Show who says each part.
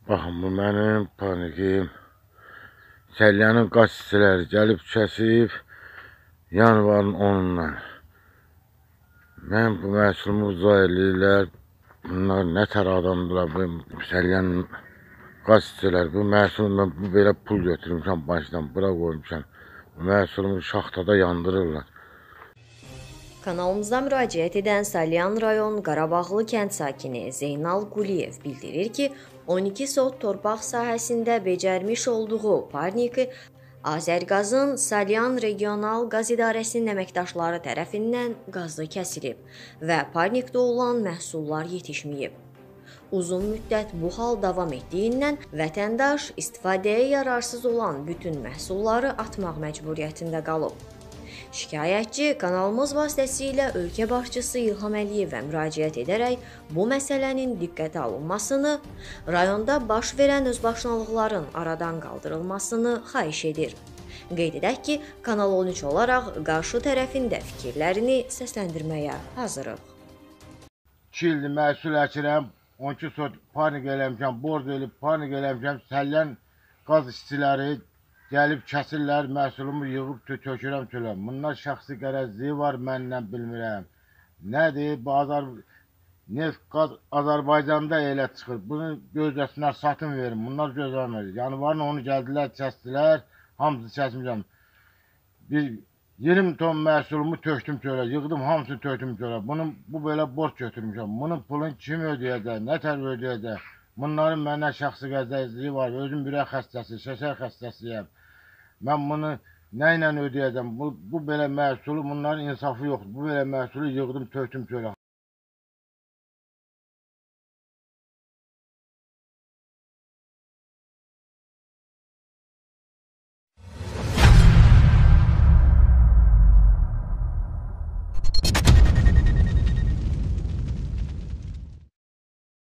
Speaker 1: Baxın, bu mənim panikim. Səlyanın qaz hissələri gəlib kəsib yanvarın 10-undan. Mən bu məhsulumu uzay eləyirlər. Bunlar nə tər adamdılar, bu Səlyanın qaz hissələri. Bu məhsulu mən belə pul götürmüşəm bankdan, bura qoymuşam. Bu məhsulumu şaxtada yandırırlar.
Speaker 2: Kanalımıza müraciət edən Salyan rayon Qarabağlı kənd sakini Zeynal Quliyev bildirir ki, 12 sot torpaq sahəsində becərmiş olduğu parniki Azərqazın Salyan Regional Qaz İdarəsinin əməkdaşları tərəfindən qazı kəsilib və parnikdə olan məhsullar yetişməyib. Uzun müddət bu hal davam etdiyindən vətəndaş istifadəyə yararsız olan bütün məhsulları atmaq məcburiyyətində qalıb. Şikayətçi kanalımız vasitəsilə ölkə başçısı İlham Əliyevə müraciət edərək bu məsələnin diqqətə alınmasını, rayonda baş verən özbaşınalıqların aradan qaldırılmasını xahiş edir. Qeyd edək ki, Kanal 13 olaraq qarşı tərəfin də fikirlərini səsləndirməyə hazırıq.
Speaker 1: 2 ildir məhsul əkirəm, 12 sot panik eləmişəm, borc elib panik eləmişəm, Səlyan qaz işçiləri gəlib kəsirlər, məhsulumu yığıb tökürəm çöləm. Bunlar şəxsi qərəzliyi var, məndən bilmirəm. Nədir? Neft, qaz Azərbaycanda elə çıxır. Bunu gözləsinlər, satın verin. Bunlar gözləmir. Yanvarın onu gəldilər, kəsdilər, hamısını kəsmişəm. 20 ton məhsulumu tökdüm çölə, yığdım, hamısını tökdüm çölə. Bu belə borc götürmüşəm. Bunun pulunu kim ödəyəcək, nə tər ödəyəcək? Bunların məndən şəxsi qəzəzliyi var. Özüm ürək xəstəsi, şəkər xəstəsiyəm. Mən bunu nə ilə ödəyəcəm? Bu belə məhsulu, bunların insafı yoxdur. Bu belə məhsulu yığdım, tökdüm çölə.